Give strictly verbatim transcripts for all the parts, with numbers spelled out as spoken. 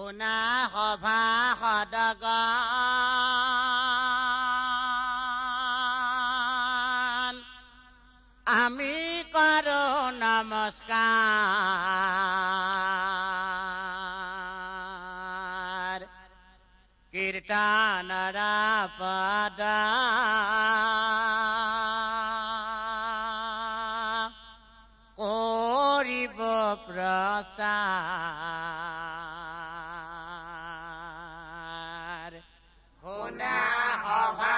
শুনা সভা সদগণ আমি কৰো নমস্কাৰ কীৰ্তনৰ পদ কৰিব প্ৰচাৰ শুনা সভা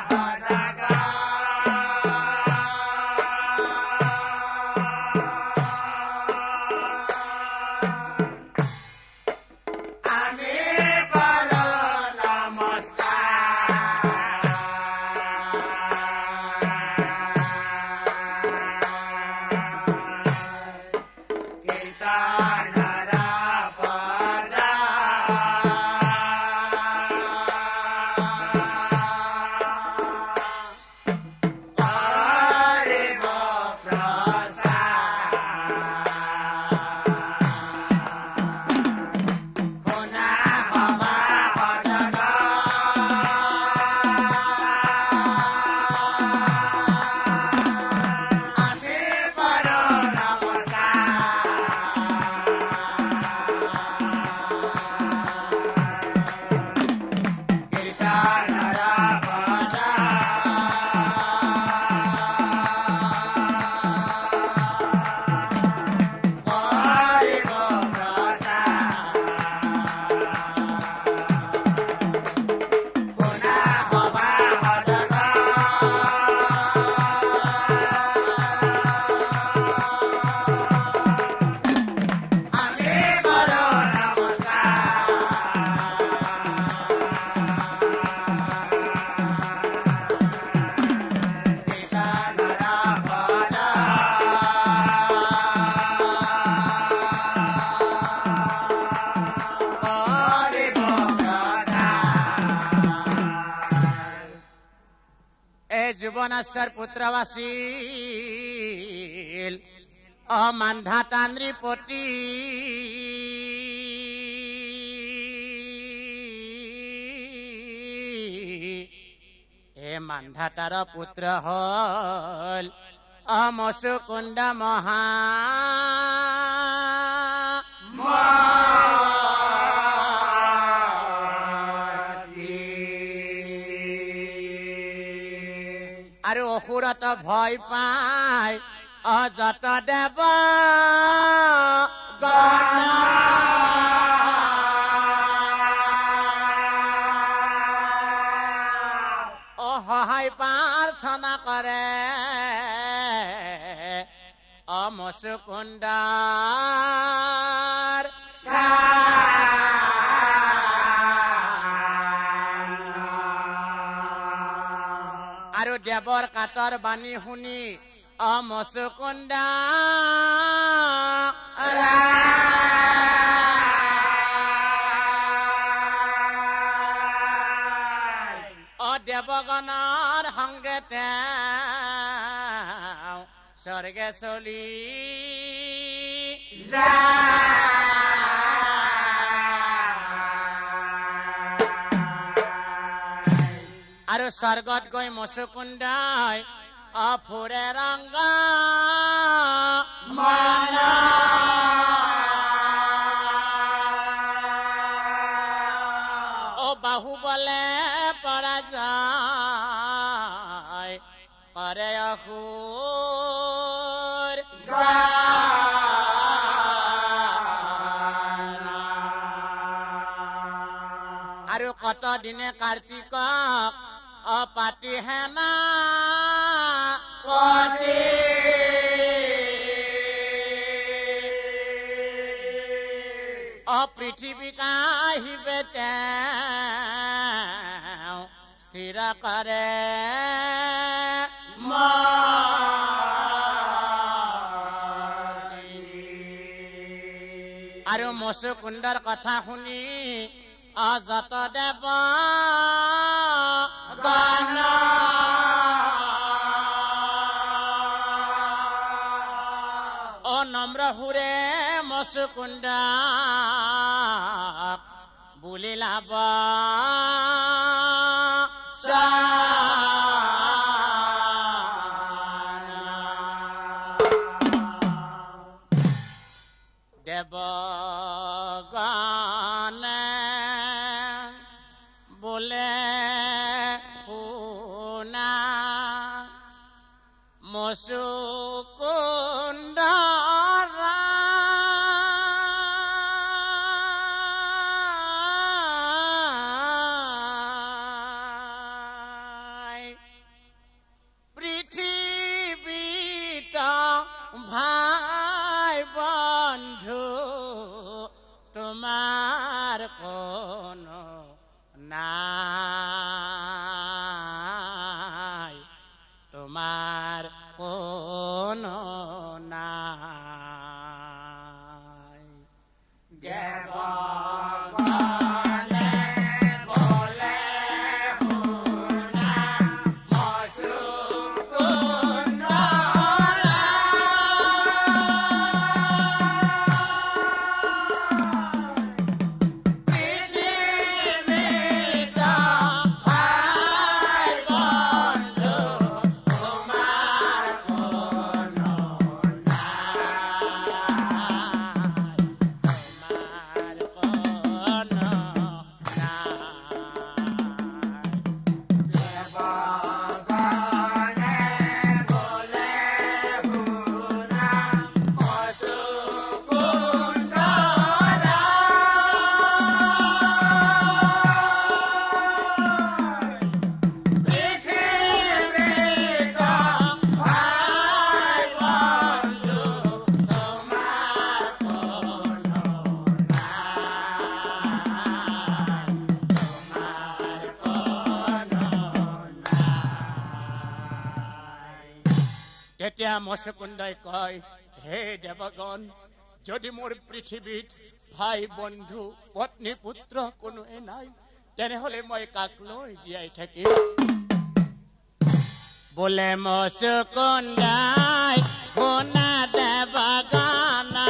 যুবনাশ্বৰ পুত্ৰ আছিল অমান্ধা তান্দ্ৰীপতি এ মান্ধাতাৰ পুত্ৰ হল অমসুকুণ্ড মহা আৰু অসুৰত ভয় পাই অযত দেৱ অসহায় প্ৰাৰ্থনা কৰে অমসুকুণ্ডৰ আৰু দেৱৰ কাতৰ বাণী শুনি অমসুকুণ্ড অ দেৱগণৰ সংগতে স্বৰ্গে চলি আৰু স্বৰ্গত গৈ মসুকুণ্ডই অফুৰে ৰংগ মন অ বাহুবলে পৰাজয় কৰে অসুৰ আৰু কত দিনে কাৰ্তিকক অপাতি হেনা পতি অপৃথিৱীক আহিবে তেওঁ স্থিৰ কৰে আৰু মসুকুণ্ডৰ কথা শুনি অযত দেৱ গণ অ নম্ৰ সুৰে মসুকুণ্ড বুলিলা দেবগণে বোলে শুনা মুচুকুন্দৰা পৃথিৱীত ভাই বন্ধু তোমাৰ কোনো নাই তোমাৰ কোনো নাই দেবগণে বোলে শুনা মুচুকুন্দৰা পৃথিৱীত ভাই বন্ধু তোমাৰ কোনো তেতিয়া মুচুকুন্দই কয়, হে দেৱগণ, যদি মোৰ পৃথিৱীত ভাই বন্ধু পত্নী পুত্ৰ কোনোৱে নাই, তেনেহলে মই কাক লৈ জীয়াই থাকিম? বোলে মুচুকুন্দই শুনা দেৱগণ,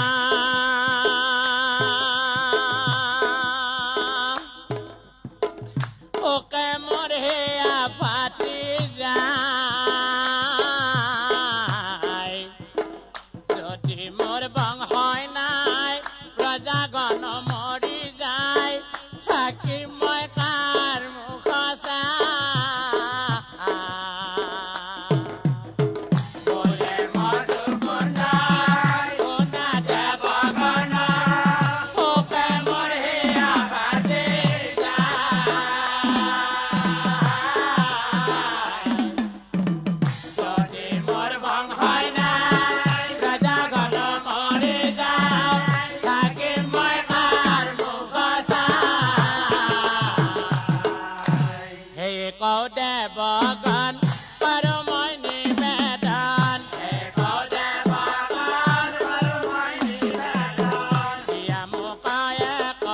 ওকে মোৰ হেয়া ফাটি যায়, যদি মোৰ বংশই নাই প্ৰজাগণ মৰি যায়, থাকি মই কাৰ মুখ চাই? বোলে মুচুকুন্দই শুনা দেৱগণ, ওকে মোৰ হেয়া ফাটি যায়, যদি মোৰ বংশই নাই প্ৰজাগণ মৰি যায়, থাকি মই কাৰ মুখ চাই? হে কওঁ দেৱগণ, পাৰো মই নিবেদন, হে কওঁ দেৱগণ, পাৰো মই নিবেদন, দিয়া মোক এক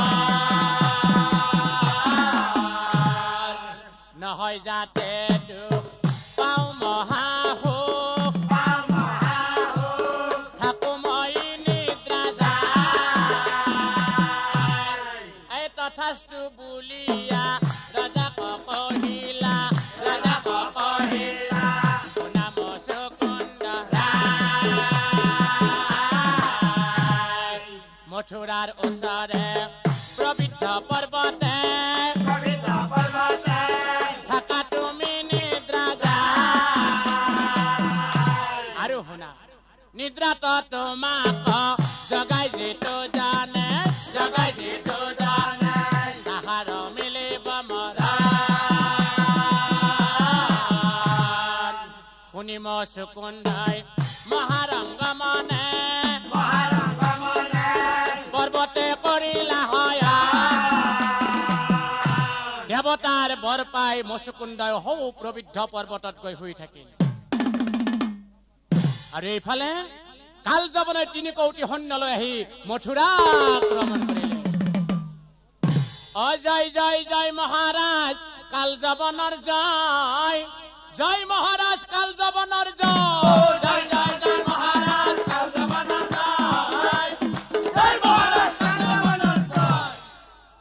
বৰ, নহয় যাতে দুখ পাওঁ মহাসুখ, পাওঁ মহাসুখ, থাকো মই নিদ্ৰা যায়, এই তথাস্তু বুলিয়া ৰজাক কহিলা, ৰজাক কহিলা, শুনা মুচুকুন্দৰাই, মথুৰাৰ ওচৰে প্ৰবৃদ্ধ পৰ্বতে, প্ৰবৃদ্ধ পৰ্বতে থাকা তুমি নিদ্ৰা যায়, আৰু শুনা, নিদ্ৰাত তোমাক জগাই যিটো জানে, জগাই যিটো জানে, তাহাৰ মিলিব মৰণ। শুনি মুচুকুন্দই মহাৰংগ মনে, মহাৰংগ মনে পৰ্বতে কৰিলা হয়, দেৱতাৰ বৰ পাই মুচুকুন্দই সৌ প্ৰবৃদ্ধ পৰ্বতত গৈ শুই থাকিল। আৰু এইফালে কালযবনে তিনি কৌটি সৈন্য লৈ আহি মথুৰা আক্ৰমণ কৰিলে। অজয় জয় জয় মহাৰাজ কালযবনৰ জয়, জয় মহারাজ কাল জবনের জয়, জয় জয় জয় মহারাজ কাল জবনের জয়, জয় মহারাজ কাল জবনের জয়।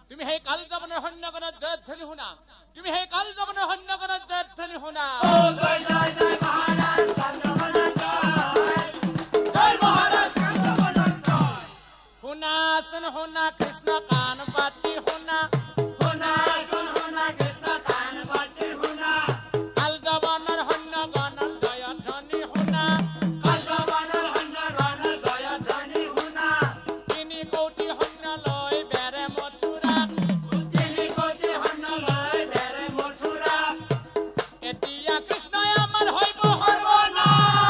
তুমি সেই কাল যাবনৰ সৈন্যগণৰ জয়ধ্বনি শুনা তুমি সেই কাল যাবনৰ সৈন্যগণৰ জয়ধ্বনি শুনা ও জয় জয় জয় মহারাজ কাল যাবনৰ জয় জয় মহারাজ কাল যাবনৰ জয় শুনা শুন শুনা কৃষ্ণ কাণ পাতি শুনা শুনা শুন শুনা কৃষ্ণ কাণ পাতি শুনা কাল যাবনৰ সৈন্যগণৰ জয়ধ্বনি শুনা কাল যাবনৰ সৈন্যগণৰ জয়ধ্বনি শুনা তিনি কোটি সৈন্য লৈ বেৰে মথুৰা তিনি কোটি সৈন্য লৈ বেৰে মথুৰা এতিয়া কৃষ্ণই আমাৰ হৈব সৰ্বনাশ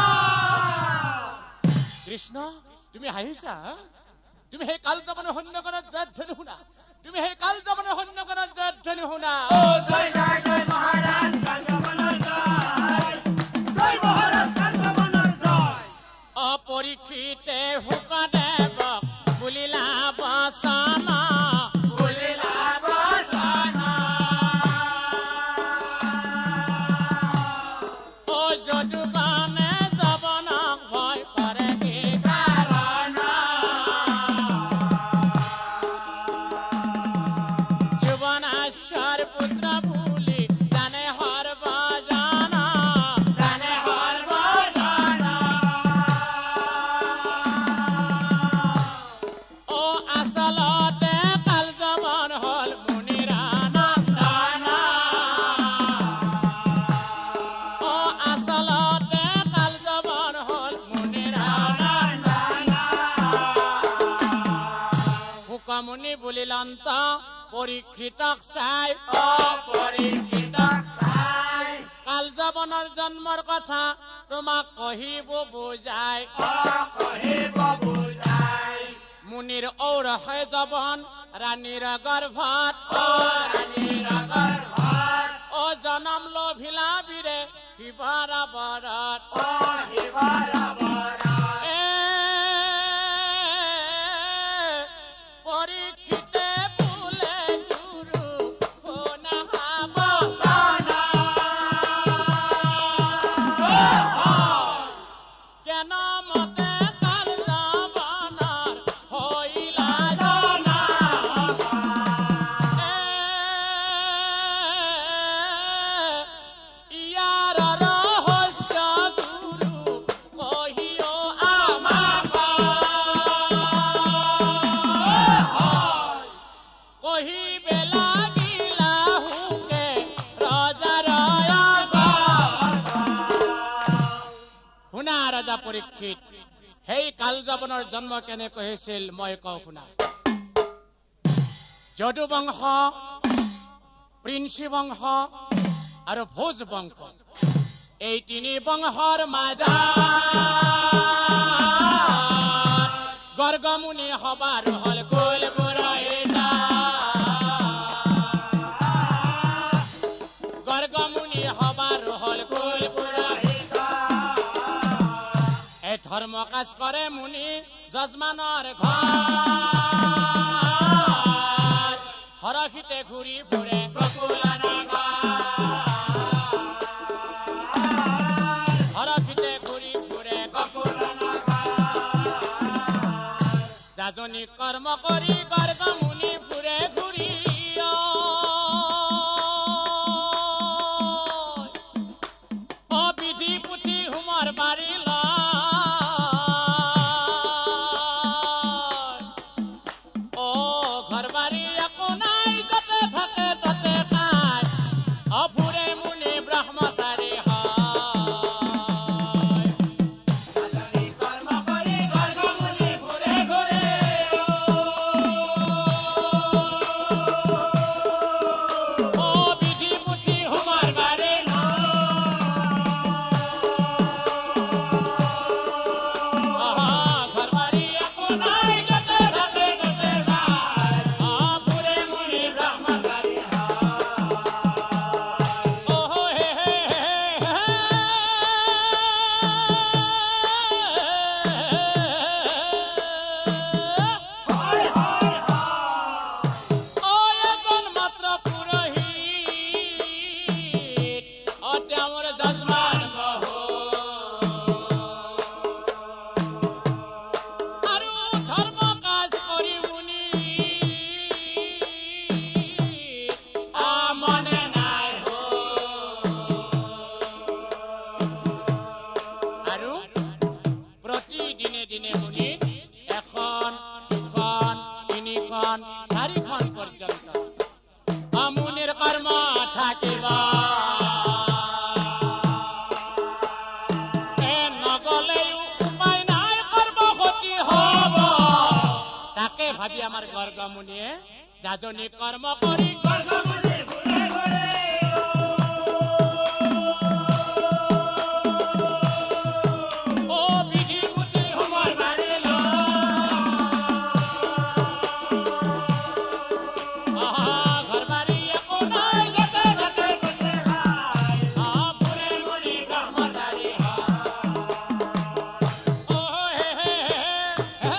কৃষ্ণ তুমি হাঁহিছা তুমি সেই কাল যাবনৰ সৈন্যগণৰ জয়ধ্বনি শুনা তুমি সেই কাল যাবনৰ সৈন্যগণৰ জয়ধ্বনি শুনা ও জয় জয় জয় মহারাজ কাল যাবনৰ জয় জয় মহারাজ কাল যাবনৰ জয় অপৰীক্ষিতে শুকদেৱক বুলিলা বচন বুলিলা বচন ও যদুগণে যৱনক ভয় কৰে কি কাৰণ যুৱনাশ্বৰ পুত্ৰ বুলি জানে সৰ্বজন জানে সৰ্বজন ও আচলতে কাল যাবন হল মুনিৰ নন্দন ও আচলতে কাল যাবন হল মুনিৰ শুকমুনি বুলিলন্ত পৰীক্ষিতক চাই অপৰিচিতক চাই কাল যাবনৰ জন্মৰ কথা তোমাক কহিব বুজাই অকহিব বুজাই মুনিৰ ঔৰহে যবন ৰাণীৰ গৰ্ভত ও ৰাণীৰ গৰ্ভত ও জনম লভিলা বীৰে শিৱৰ বৰত ও শিৱৰ বৰত এ পৰীক্ষিতে বোলে গুৰু শুনা বচন কেন মতে কাল যাবনৰ হৈলা জনা এ ইয়াৰ ৰহস্য গুৰু কহিও আমাক কহিবে লাগিলা হুকে ৰজাৰ শুনা ৰজা পৰীক্ষিত সেই কাল যাবনৰ জন্ম কেনেকৈ হৈছিল মই কওঁ শুনা যদু বংশ প্ৰিন্সি বংশ আৰু ভোজ বংশ এই তিনি বংশৰ মাজত গৰ্গমুনি হবাৰ হল কুল পুৰোহিত গৰ্গমুনি হবাৰ হল কুল পুৰোহিত এই ধৰ্ম কাজ কৰে মুনি যজমানৰ ঘৰ হৰখিতে ঘূৰি ফুৰে গকুল হৰখিতে ঘূৰি ফুৰে গকুল যাজনী কৰ্ম কৰি গৰ্গমুনি ফুৰে ঘূৰি অবিধি পুথি হুমৰ বাৰী ও ঘৰ বাৰী একো নাই যতে থাকে ততে খায় অফুৰে মুনি ব্ৰহ্মচাৰী হয় যাজনী কৰ্ম কৰি গৰ্গমুনি ফুৰে ঘূৰে ভাবি আমাৰ গৰ্গমুনিয়ে যাজনী কৰ্ম কৰি গৰ্গমুনি ঘূৰে ঘূৰে ও বিধিপতি সময় মাৰিল আহা ঘৰ বাৰী একো নাই গতে গতে গতে খাই ঘূৰে ঘূৰি ব্ৰহ্মচাৰী ও হে হে হে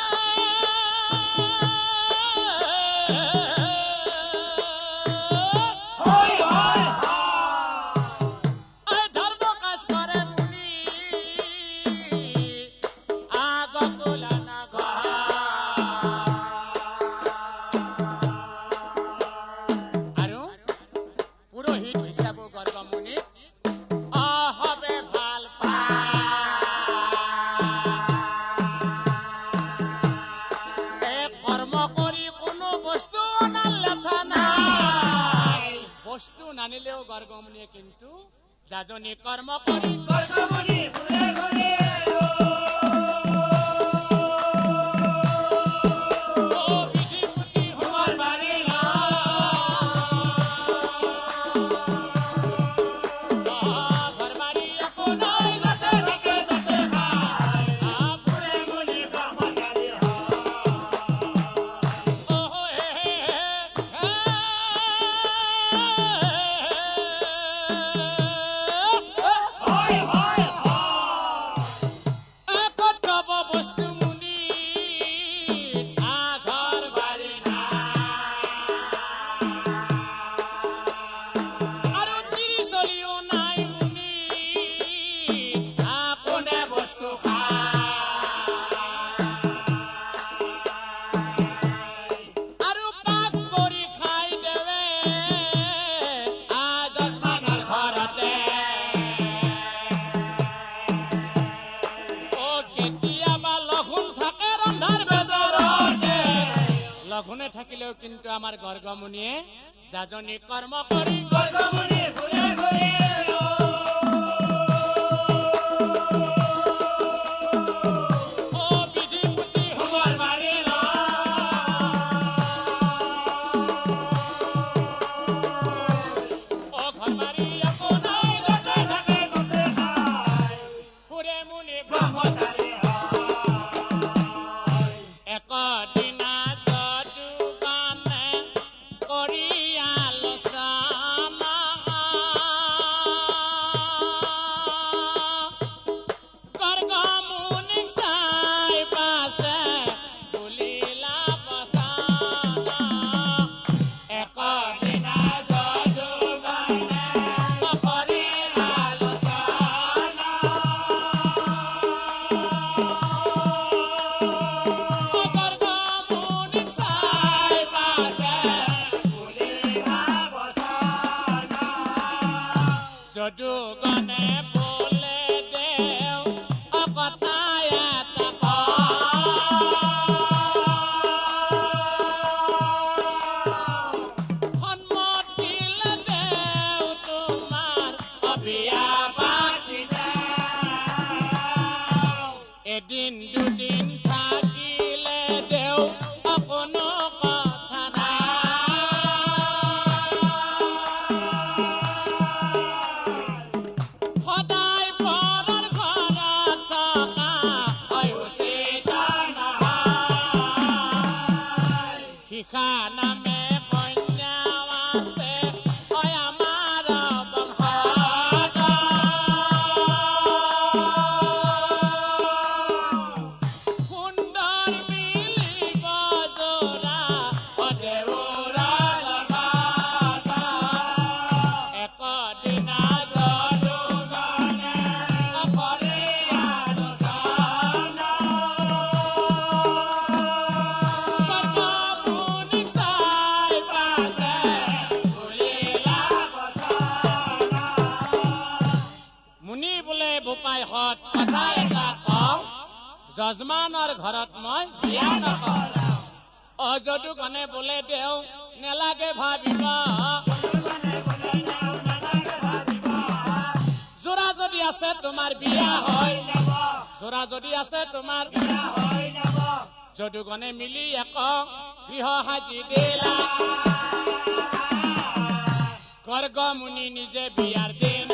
হয় হয় আই ধৰ্ম কাজ কৰে মুনি আগকুলা না আৰু পুৰোহিত হিচাপে গৰ্গমুনি আহবে ভাল পায় এ কৰ্ম কৰি কোনো বস্তু অনাৰ লেঠা নাই বস্তু নানিলেও গৰ্গমুনিয়ে কিন্তু যাজনী কৰ্ম কৰি গৰ্গমুনি ঘূৰে ঘূৰে ও বিধিপতি সময় মাৰিল ঘৰ বাৰী একো নাই গতে গতে গতে খাই ঘূৰে ঘূৰি ব্ৰহ্মচাৰী ও হে হে হে হয় হয় কৰ্তব্য বস্তু মুনি আঘৰ বাৰী আৰু তিৰি চলিও নাই মুনি কোনে বস্তু খাই আৰু পাক কৰি খাই দেৱে আজমানৰ ঘৰতে ও কেতিয়াবা লঘোণ থাকে ৰন্ধাৰ বেজাৰতে লঘোণে থাকিলেও কিন্তু আমাৰ গৰ্গমুনিয়ে যাজনী কৰ্ম কৰি গৰ্গমুনি ঘূৰে ঘূৰে ও বিধিপতি সময় মাৰিল ও ঘৰ বাৰী একো নাই গতে গতে গতে খাই ফুৰে মুনি ব্ৰহ্মচাৰী একদিনা যদু গানে কৰি আলোচনা গৰ্গমুনিক চাই পাছে বুলিলা বচনা একদিনা যদু গানে কৰি আলোচনা গৰ্গমুনিক চাই পাছে বুলিলা বচনা যদু গানে বোলে দেও অ কথা এটা সন্মতি দিলে দেও তোমাৰ বিয়া পাতি যাওঁ এদিন দুদিন থাকিলে দেও অকণো কথা নাই সদায় পৰৰ ঘৰত থকা উচিত নহয় শিখা নামে কন্যাও আছে হয় আমাৰ বংশত সুন্দৰ মিলিব যোৰা দেউৰা লগত একদিনা যদু গানে কৰি আলোচনা গৰ্গমুনিক চাই পাছে বুলিলা বচনা মুনি বোলে বোপাই হত কথা এটা কওঁ যজমানৰ ঘৰত মই বিয়া নকৰাওঁ অ যদু গানে বোলে দেও নেলাগে ভাবিব যোৰা যদি আছে তোমাৰ বিয়া হয় যোৰা যদি আছে তোমাৰ যদুগণে মিলি এক গৃহ সাজি দিলা গৰ্গ মুনি নিজে বিয়াৰ দিন